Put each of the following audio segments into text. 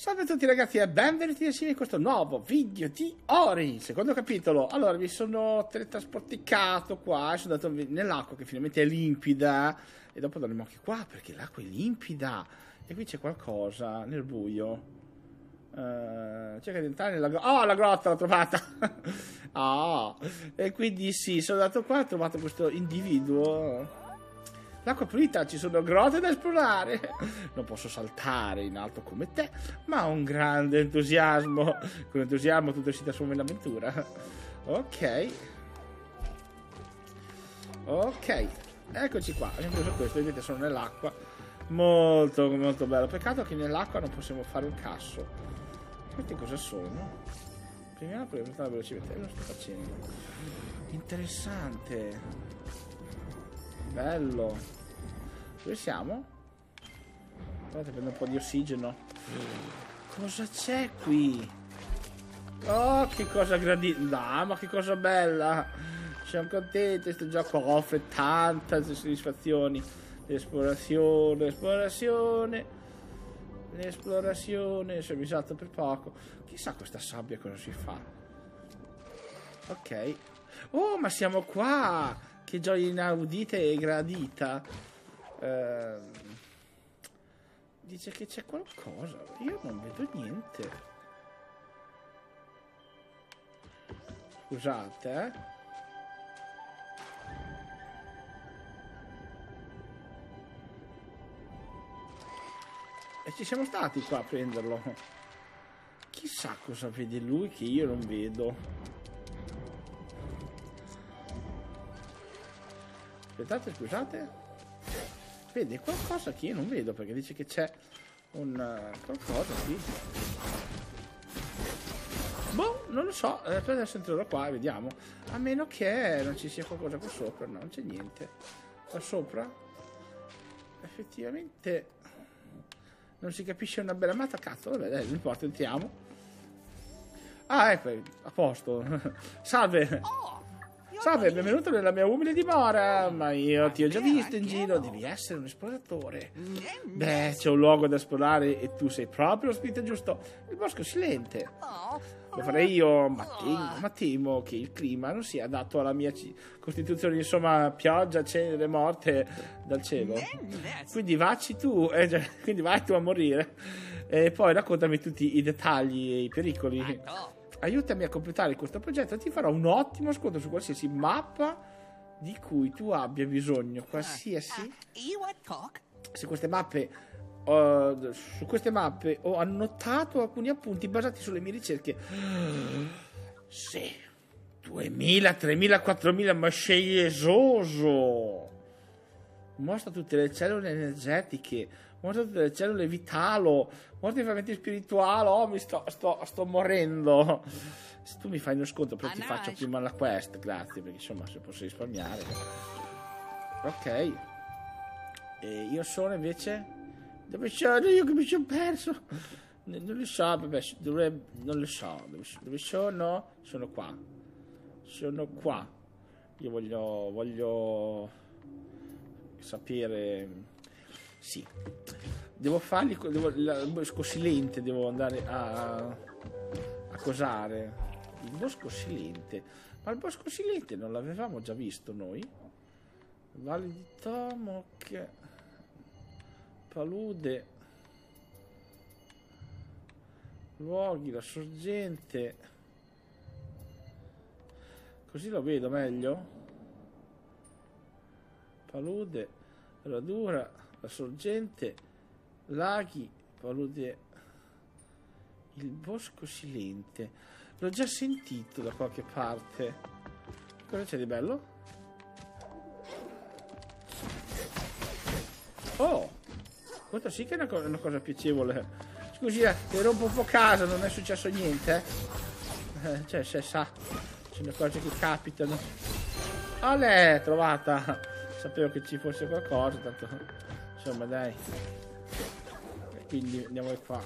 Salve a tutti ragazzi e benvenuti insieme in questo nuovo video di Ori, secondo capitolo. Allora, mi sono teletrasporticato qua, sono andato nell'acqua che finalmente è limpida e dopo andremo anche qua perché l'acqua è limpida e qui c'è qualcosa nel buio. Cerca di entrare nella grotta. Oh, la grotta l'ho trovata! E quindi sì, sono andato qua e ho trovato questo individuo. L'acqua pulita, ci sono grotte da esplorare. Non posso saltare in alto come te, ma ho un grande entusiasmo. Con entusiasmo tutto si trasforma in avventura. Ok, eccoci qua. Abbiamo preso questo, vedete, sono nell'acqua. Molto, molto bello. Peccato che nell'acqua non possiamo fare un casso. Questi cosa sono? Prima per aumentare la velocità, lo sto facendo. Interessante. Bello. Dove siamo? Guardate, prendo un po' di ossigeno. Cosa c'è qui? Oh, che cosa gradita. No, ma che cosa bella. Sono contento di questo gioco. Offre tante soddisfazioni. L'esplorazione. Sono usato per poco. Chissà questa sabbia cosa si fa. Ok. Oh, ma siamo qua. Che gioia inaudita e gradita. Dice che c'è qualcosa. Io non vedo niente. Scusate, E ci siamo stati qua a prenderlo. Chissà cosa vede lui che io non vedo. Aspettate, scusate. Vede qualcosa che io non vedo perché dice che c'è un qualcosa qui. Boh, non lo so. Per adesso entrerò qua e vediamo. A meno che non ci sia qualcosa qua sopra. No, non c'è niente. Qua sopra effettivamente non si capisce una bella mata. Cazzo, vabbè, dai, non importa, entriamo. Ah, ecco, a posto. Salve. Salve, benvenuto nella mia umile dimora, ma io ti ho già visto in giro, devi essere un esploratore. Beh, c'è un luogo da esplorare e tu sei proprio lo spirito giusto, il bosco silente. Lo farei io, ma temo che il clima non sia adatto alla mia costituzione, insomma, pioggia, cenere, morte dal cielo. Quindi vacci tu, quindi vai tu a morire. E poi raccontami tutti i dettagli e i pericoli. Aiutami a completare questo progetto e ti farò un ottimo sconto su qualsiasi mappa di cui tu abbia bisogno. Qualsiasi. Se queste mappe, su queste mappe ho annotato alcuni appunti basati sulle mie ricerche. Sì, 2000, 3000, 4000, ma sei esoso. Mostra tutte le cellule energetiche, mostra tutte le cellule vitalo, mostra i frammenti spirituali. Oh, mi sto morendo. Se tu mi fai uno sconto, però ti faccio prima la quest, grazie, perché insomma se posso risparmiare. Ok. E io sono invece? Dove sono? Io che mi sono perso. Non lo so, vabbè, non lo so. Dove sono? Sono qua. Io voglio sapere. Sì, devo fargli il bosco silente, devo andare a cosare il bosco silente. Ma il bosco silente non l'avevamo già visto noi? Valle di Tomok, palude, luoghi, la sorgente, così lo vedo meglio. Palude, radura, la sorgente, laghi, palude, il bosco silente. L'ho già sentito da qualche parte. Cosa c'è di bello? Oh, questo sì che è una cosa piacevole. Scusi, ti rompo un po' casa, non è successo niente, cioè, se sa, sono cose che capitano. Olè, trovata. Sapevo che ci fosse qualcosa, tanto insomma, dai. E quindi andiamo qua.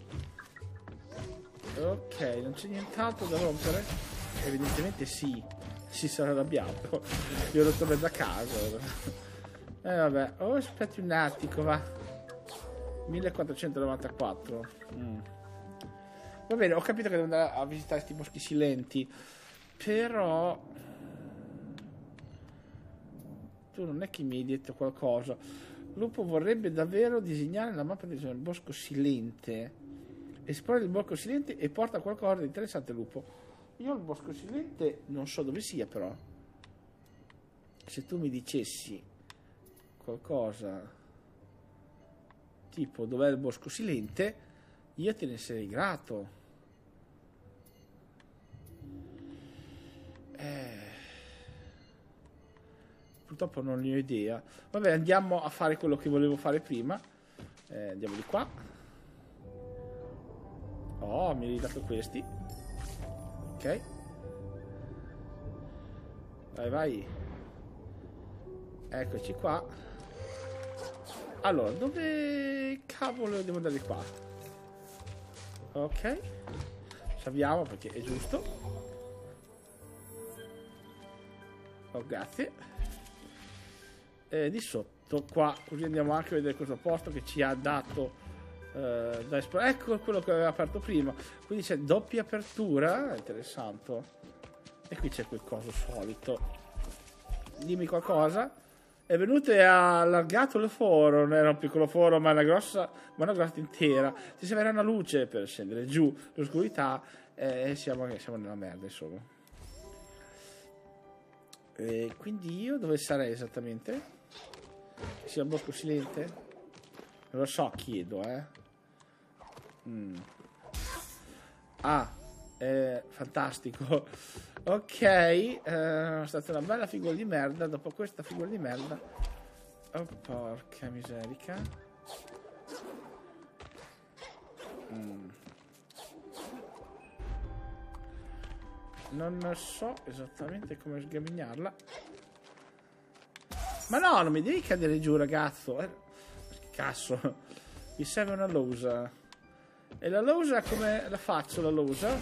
Ok, non c'è nient'altro da rompere? Evidentemente sì, si sarà arrabbiato. Io lo torno da casa. Vabbè, aspetti un attimo, va. 1494. Va bene, ho capito che devo andare a visitare questi boschi silenti, però tu non è che mi hai detto qualcosa. Lupo vorrebbe davvero disegnare la mappa del bosco silente. Esplora il bosco silente e porta qualcosa di interessante, Lupo. Io il bosco silente non so dove sia, però. Se tu mi dicessi qualcosa tipo dov'è il bosco silente, io te ne sarei grato. Purtroppo non ne ho idea. Vabbè, andiamo a fare quello che volevo fare prima. Andiamo di qua. Oh, mi hai dato questi. Ok. Vai, vai. Eccoci qua. Allora, dove cavolo devo andare di qua? Ok. Salviamo perché è giusto. Oh, grazie. Di sotto qua, così andiamo anche a vedere questo posto che ci ha dato da esplorare. Ecco quello che aveva aperto prima, quindi c'è doppia apertura, interessante. E qui c'è quel coso solito. Dimmi qualcosa. È venuto e ha allargato il foro, non era un piccolo foro ma una grossa intera. Ci serve una luce per scendere giù l'oscurità e siamo nella merda, insomma. E quindi io dove sarei esattamente? Sia il bosco silente? Non lo so, chiedo, Ah, fantastico. Ok, è stata una bella figura di merda. Dopo questa figura di merda, oh porca miserica. Non so esattamente come sgabbignarla. Ma no, non mi devi cadere giù, ragazzo. Che cazzo. Mi serve una losa. E la losa come la faccio, la losa?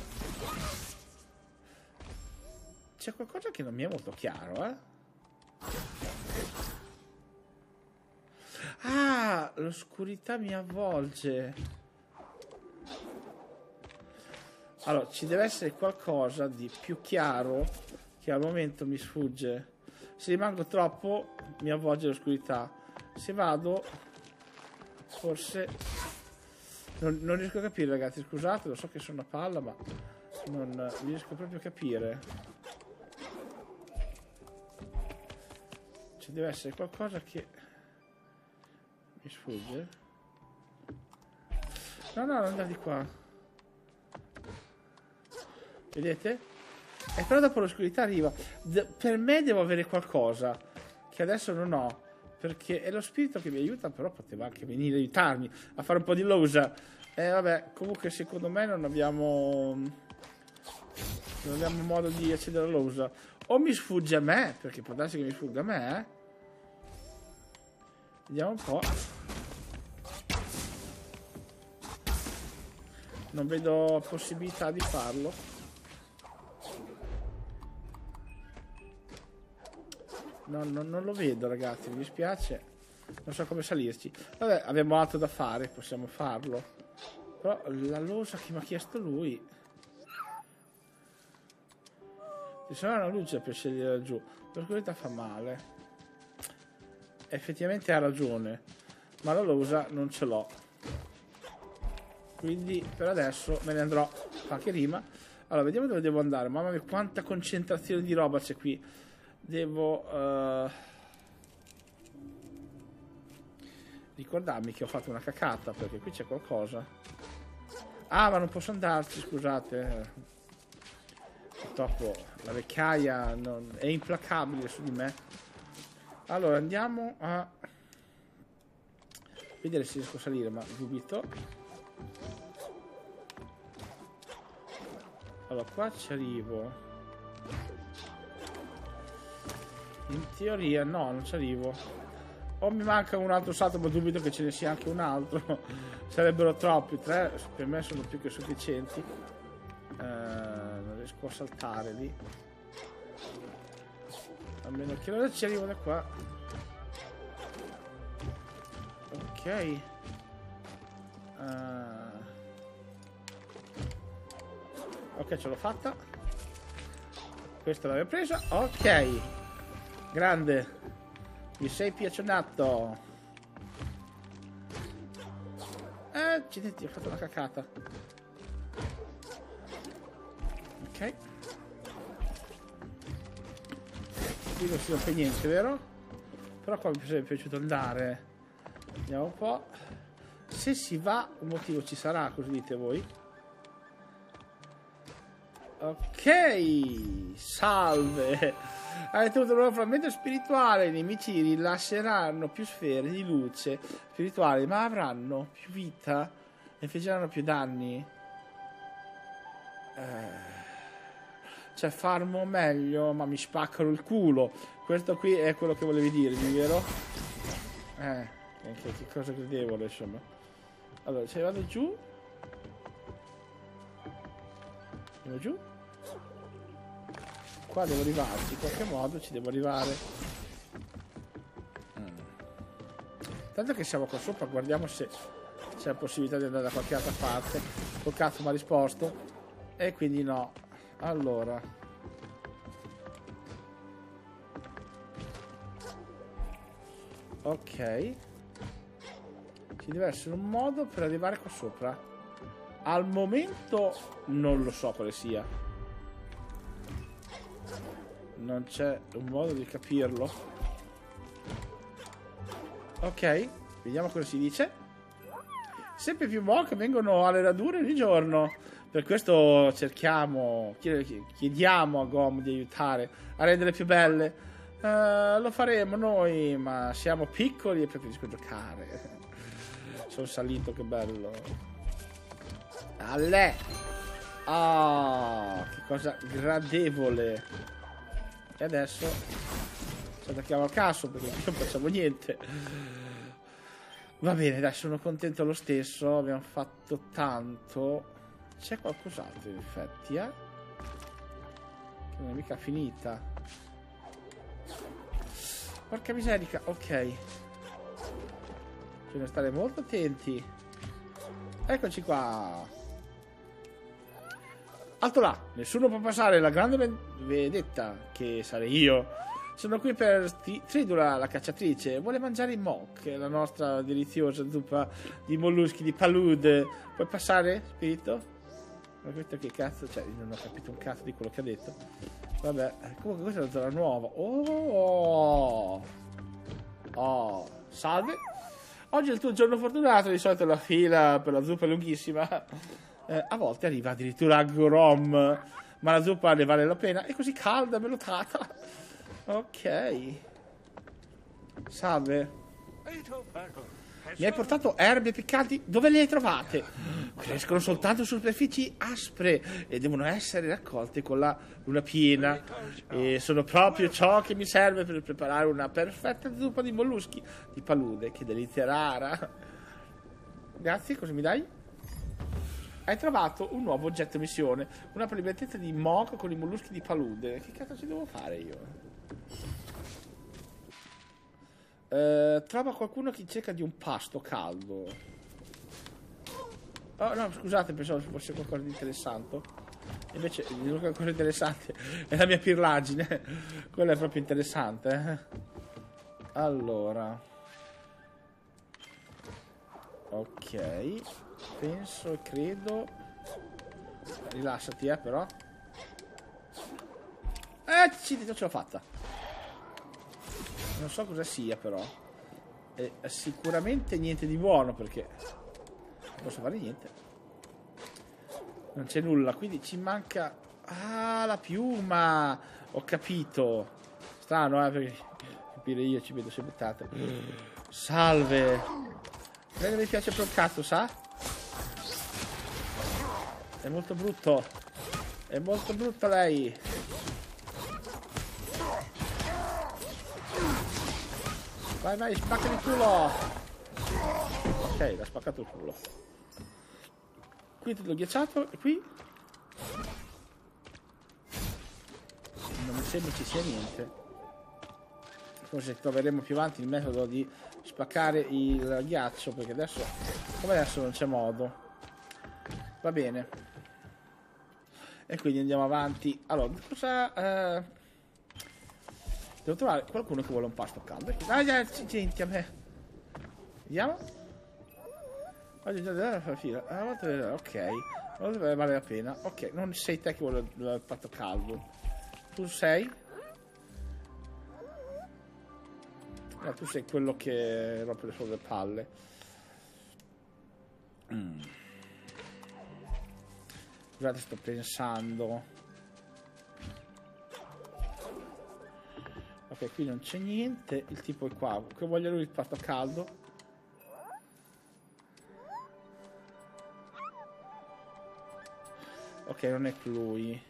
C'è qualcosa che non mi è molto chiaro, Ah, l'oscurità mi avvolge. Allora, ci deve essere qualcosa di più chiaro che al momento mi sfugge. Se rimango troppo mi avvolge l'oscurità. Se vado, forse non riesco a capire, ragazzi, scusate, lo so che sono una palla, ma non riesco proprio a capire. Ci deve essere qualcosa che mi sfugge. No, non andare di qua. Vedete? E però dopo l'oscurità arriva. Per me devo avere qualcosa che adesso non ho, perché è lo spirito che mi aiuta, però poteva anche venire a aiutarmi a fare un po' di losa. Vabbè, comunque secondo me non abbiamo modo di accedere alla losa. O mi sfugge a me, perché può darsi che mi sfugga a me, Vediamo un po'. Non vedo possibilità di farlo. No, non lo vedo, ragazzi, mi dispiace. Non so come salirci. Vabbè, abbiamo altro da fare, possiamo farlo. Però la losa che mi ha chiesto lui. Ci sarà una luce per scegliere laggiù. L'oscurità fa male. Effettivamente ha ragione. Ma la losa non ce l'ho. Quindi per adesso me ne andrò. Fa che rima. Allora, vediamo dove devo andare. Mamma mia, quanta concentrazione di roba c'è qui. Devo ricordarmi che ho fatto una cacata, perché qui c'è qualcosa. Ah, ma non posso andarci, scusate. Purtroppo la vecchiaia è implacabile su di me. Allora andiamo a vedere se riesco a salire, ma dubito. Allora qua ci arrivo. In teoria no, non ci arrivo. O mi manca un altro salto, ma dubito che ce ne sia anche un altro. Sarebbero troppi, 3 per me sono più che sufficienti. Non riesco a saltare lì. A meno che non ci arrivo da qua. Ok. Ok, ce l'ho fatta. Questa l'avevo presa. Ok. Grande. Mi sei piacionato. Accidenti, ho fatto una cacata. Ok. Qui non si rompe niente, vero? Però qua mi sarebbe piaciuto andare. Vediamo un po'. Se si va, un motivo ci sarà, così dite voi. Ok. Salve. Avete avuto un nuovo frammento spirituale. I nemici rilasceranno più sfere di luce spirituale, ma avranno più vita e infliggeranno più danni. Cioè, farmo meglio, ma mi spaccano il culo. Questo qui è quello che volevi dirmi, vero? Che cosa credevole, insomma. Allora, se vado giù. Andiamo giù. Qua devo arrivarci, in qualche modo ci devo arrivare. Tanto che siamo qua sopra, guardiamo se c'è la possibilità di andare da qualche altra parte. Col cazzo mi ha risposto. E quindi no. Allora. Ok. Ci deve essere un modo per arrivare qua sopra. Al momento non lo so quale sia. Non c'è un modo di capirlo. Ok, vediamo cosa si dice. Sempre più mock vengono alle radure ogni giorno. Per questo cerchiamo, chiediamo a GOM di aiutare a rendere più belle. Lo faremo noi, ma siamo piccoli e preferisco giocare. Sono salito, che bello. Allè. Ah, che cosa gradevole. E adesso ci attacchiamo al cazzo, perché non facciamo niente. Va bene, dai, sono contento lo stesso. Abbiamo fatto tanto. C'è qualcos'altro in effetti, Che non è mica finita. Porca miserica, ok. Bisogna stare molto attenti. Eccoci qua. Alto là, nessuno può passare la grande vendetta, che sarei io. Sono qui per Tridula, la cacciatrice. Vuole mangiare i mock, la nostra deliziosa zuppa di molluschi di palude. Puoi passare, spirito? Ma questo che cazzo? Cioè, non ho capito un cazzo di quello che ha detto. Vabbè, comunque questa è una zona nuova. Oh, salve. Oggi è il tuo giorno fortunato, di solito la fila per la zuppa è lunghissima. A volte arriva addirittura a Grom, ma la zuppa ne vale la pena. È così calda, velotata. Ok. Salve. Mi hai portato erbe piccanti? Dove le hai trovate? Crescono soltanto su superfici aspre e devono essere raccolte con la luna piena. E sono proprio ciò che mi serve per preparare una perfetta zuppa di molluschi di palude. Che delizia rara. Grazie, cosa mi dai? Hai trovato un nuovo oggetto missione. Una polivalentezza di mock con i molluschi di palude. Che cazzo ci devo fare io? Trova qualcuno che cerca di un pasto caldo. Oh no, scusate, pensavo fosse qualcosa di interessante. Invece l'unica cosa interessante è la mia pirlagine. Quella è proprio interessante. Allora. Ok. Penso e credo. Rilassati, però. Accidenti, ce l'ho fatta. Non so cosa sia, però. È sicuramente niente di buono, perché non posso fare niente. Non c'è nulla, quindi ci manca. Ah, la piuma. Ho capito. Strano, perché capire io ci vedo sempre tanto. Salve. Non mi piace per un cazzo, sa? È molto brutto. È molto brutto lei. Vai, vai, spaccami il culo. Ok, l'ha spaccato il culo. Qui tutto ghiacciato. E qui? Non mi sembra ci sia niente. Forse troveremo più avanti il metodo di spaccare il ghiaccio, perché adesso, come adesso, non c'è modo. Va bene. E quindi andiamo avanti. Allora, cosa... devo trovare qualcuno che vuole un pasto caldo. Ah, già, gente, a me. Vediamo. Oggi già deve fare fila. Ok. Allora vale la pena. Ok, non sei te che vuole il pasto caldo. Tu sei? No, tu sei quello che rompe le sue palle. Guardate, sto pensando. Ok, qui non c'è niente. Il tipo è qua. Che voglio lui il pasto caldo? Ok, non è lui.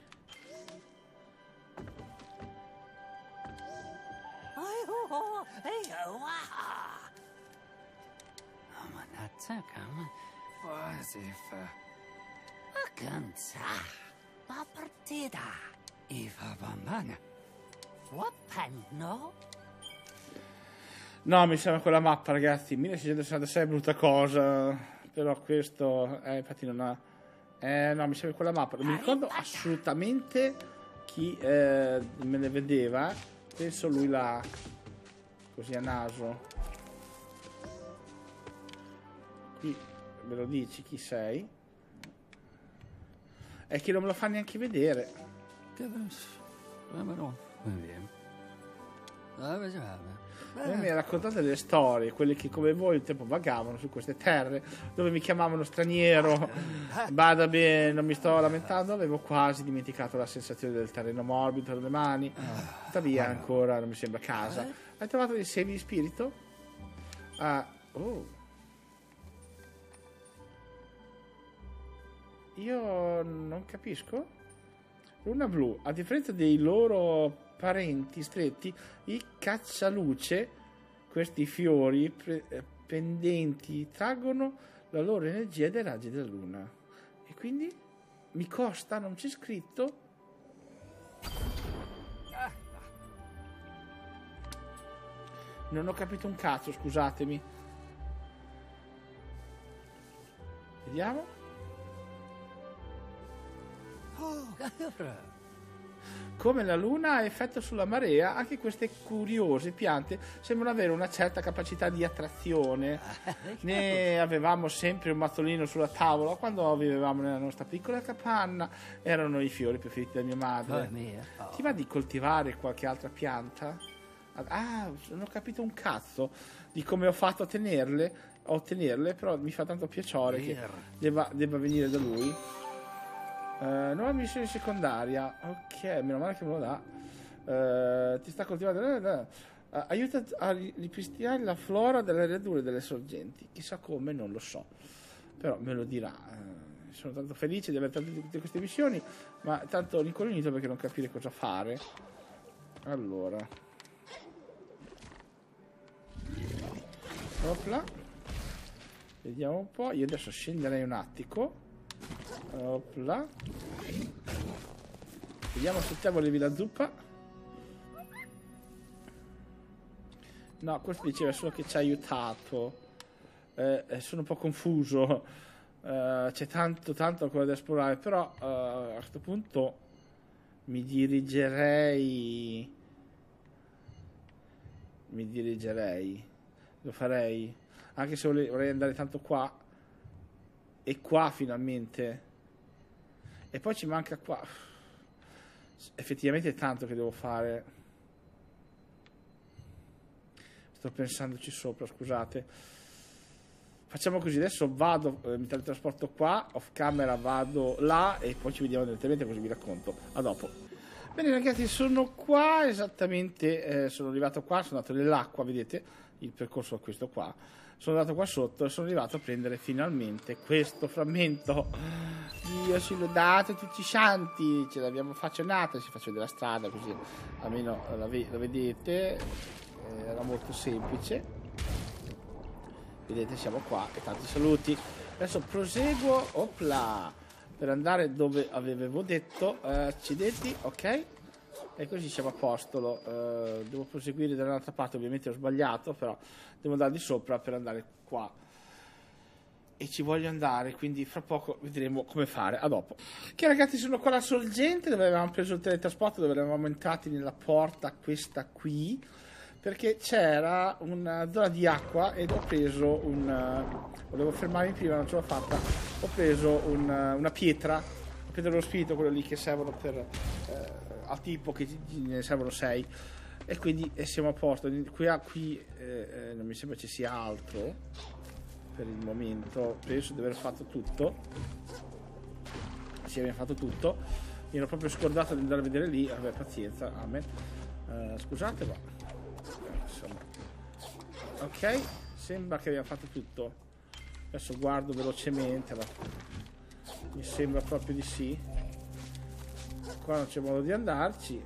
La partita. Iva bambana. No? No, mi sembra quella mappa, ragazzi. 1666 è brutta cosa. Però questo... infatti non ha... no, mi sembra quella mappa. Non mi ricordo assolutamente chi me ne vedeva. Penso lui là. Così a naso. Qui me lo dici chi sei. È che non me lo fa neanche vedere. Mi raccontate delle storie, quelli che come voi un tempo vagavano su queste terre, dove mi chiamavano straniero. Bada bene, non mi sto lamentando, avevo quasi dimenticato la sensazione del terreno morbido tra le mani. Tuttavia ancora non mi sembra casa. Hai trovato dei semi di spirito? Io non capisco. Luna blu, a differenza dei loro parenti stretti, i caccialuce, questi fiori pendenti, traggono la loro energia dai raggi della luna. E quindi mi costa, non c'è scritto. Non ho capito un cazzo, scusatemi. Vediamo. Come la luna ha effetto sulla marea, anche queste curiose piante sembrano avere una certa capacità di attrazione. Ne avevamo sempre un mazzolino sulla tavola quando vivevamo nella nostra piccola capanna. Erano i fiori preferiti da mia madre. Ti va di coltivare qualche altra pianta? Non ho capito un cazzo di come ho fatto a ottenerle, però mi fa tanto piacere che debba venire da lui. Nuova missione secondaria. Ok, meno male che me lo dà. Ti sta coltivando. Aiuta a ripristinare la flora delle radure delle sorgenti. Chissà come, non lo so. Però me lo dirà. Sono tanto felice di aver fatto tutte queste missioni, ma tanto rincoglionito perché non capire cosa fare. Allora. Opla. Vediamo un po'. Io adesso scenderei un attico. Opla. Vediamo se te volevi la zuppa. No, questo diceva solo che ci ha aiutato. Sono un po' confuso. C'è tanto ancora da esplorare. Però a questo punto mi dirigerei. Lo farei. Anche se vorrei andare tanto qua. E qua finalmente. E poi ci manca qua. Effettivamente è tanto che devo fare. Sto pensandoci sopra, scusate. Facciamo così, adesso vado, mi teletrasporto qua, off camera vado là e poi ci vediamo direttamente, così vi racconto. A dopo. Bene ragazzi, sono qua esattamente, sono arrivato qua, sono andato nell'acqua, vedete? Il percorso è questo qua. Sono andato qua sotto e sono arrivato a prendere finalmente questo frammento. Dio ci lodate tutti i santi, ce l'abbiamo faccionata, si faccio della strada così almeno la vedete. Era molto semplice. Vedete, siamo qua e tanti saluti. Adesso proseguo, opla, per andare dove avevo detto. Accidenti, ok. E così siamo a posto. Devo proseguire dall'altra parte, ovviamente ho sbagliato, però devo andare di sopra per andare qua. e ci voglio andare, quindi fra poco vedremo come fare. A dopo. Ok ragazzi, sono qua alla sorgente dove avevamo preso il teletrasporto, dove eravamo entrati nella porta questa qui, perché c'era una zona di acqua ed ho preso volevo fermarmi prima, non ce l'ho fatta. Ho preso una pietra, la pietra dello spirito, quello lì che servono per al tipo, che ne servono 6, e quindi siamo a posto. Qui non mi sembra ci sia altro per il momento. Penso di aver fatto tutto. Sì, abbiamo fatto tutto. Mi ero proprio scordato di andare a vedere lì. Vabbè, pazienza, amen. Scusate, ma insomma, ok, sembra che abbiamo fatto tutto. Adesso guardo velocemente, ma mi sembra proprio di sì. Qua non c'è modo di andarci.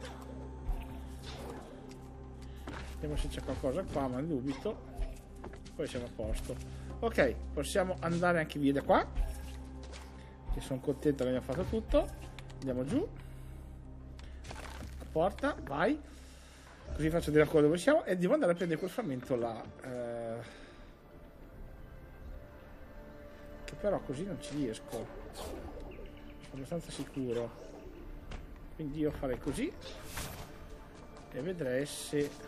Vediamo se c'è qualcosa qua, ma dubito. Poi siamo a posto. Ok, possiamo andare anche via da qua, che sono contento che abbiamo fatto tutto. Andiamo giù, la porta, vai, così faccio vedere ancora dove siamo. E devo andare a prendere quel frammento là, che però così non ci riesco, sono abbastanza sicuro, quindi io farei così e vedrei se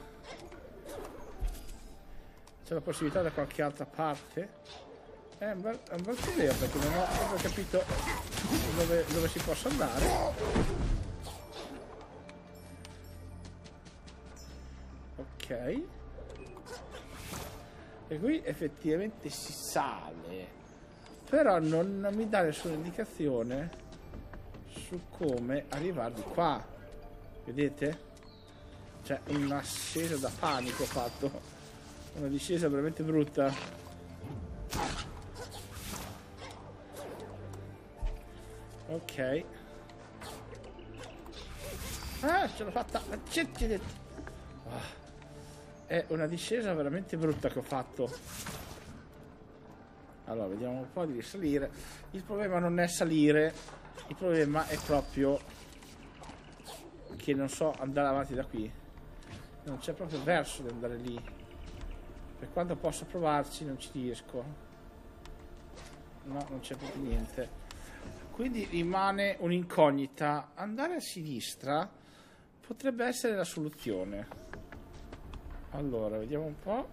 c'è la possibilità da qualche altra parte. È un bel idea, perché non ho proprio capito dove si possa andare. Ok, e qui effettivamente si sale, però non mi dà nessuna indicazione su come arrivare di qua. Vedete? C'è un'ascesa da panico ho fatto. Una discesa veramente brutta. Ok. Ah, ce l'ho fatta. È una discesa veramente brutta che ho fatto. Allora, vediamo un po' di risalire. Il problema non è salire. Il problema è proprio che non so andare avanti da qui. Non c'è proprio verso di andare lì. Per quanto posso provarci, non ci riesco. No, non c'è proprio niente. Quindi rimane un'incognita. Andare a sinistra potrebbe essere la soluzione. Allora, vediamo un po'.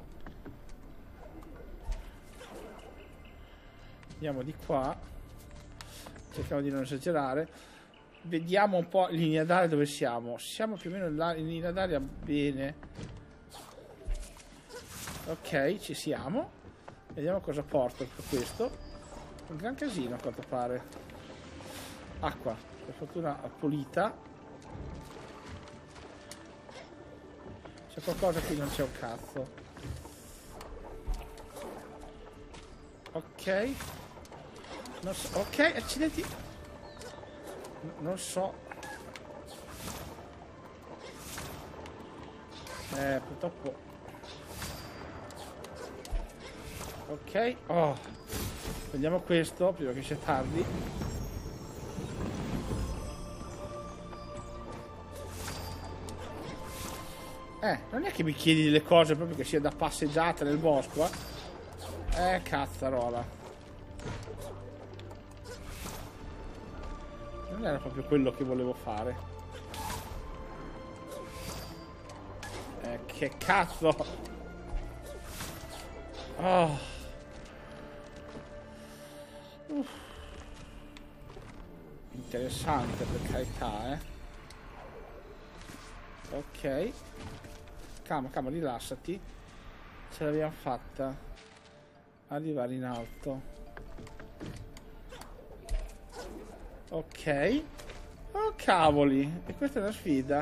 Andiamo di qua. Cerchiamo di non esagerare. Vediamo un po' in linea d'aria dove siamo. Siamo più o meno in linea d'aria bene. Ok, ci siamo. Vediamo cosa porta tutto questo. Un gran casino a quanto pare. Acqua, per fortuna pulita. C'è qualcosa qui, non c'è un cazzo. Ok. Non so. Ok, accidenti. Non so. Purtroppo. Ok, prendiamo questo prima che sia tardi. Non è che mi chiedi delle cose proprio che sia da passeggiata nel bosco, cazzarola. Non era proprio quello che volevo fare. Che cazzo. Interessante, per carità, Ok, calma, rilassati. Ce l'abbiamo fatta arrivare in alto. Ok. Oh cavoli, e questa è una sfida.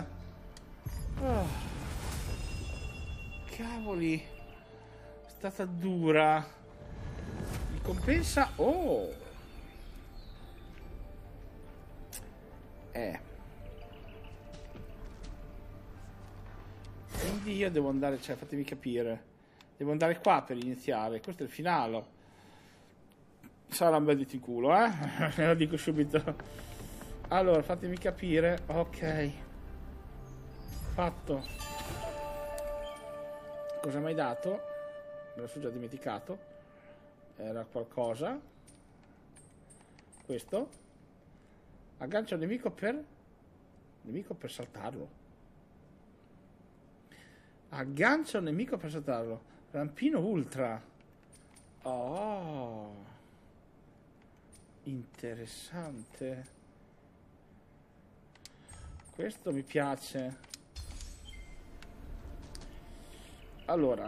Cavoli, è stata dura. Mi compensa. Quindi io devo andare, cioè fatemi capire, devo andare qua per iniziare. Questo è il finale. Sarà un bel dito in culo, ve lo dico subito. Allora, fatemi capire. Ok, fatto. Cosa mi hai dato? Me lo sono già dimenticato. Era qualcosa. Questo. Aggancia un nemico per saltarlo. Aggancia un nemico per saltarlo. Rampino ultra. Oh. Interessante. Questo mi piace. Allora,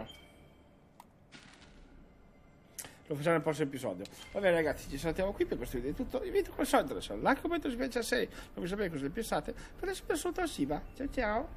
lo facciamo nel prossimo episodio. Va bene ragazzi, ci salutiamo qui per questo video. È tutto. Vi invito come al solito a lasciare un like, commento se vi piace la serie. Fammi sapere cosa ne pensate. Per adesso, per Ciao ciao.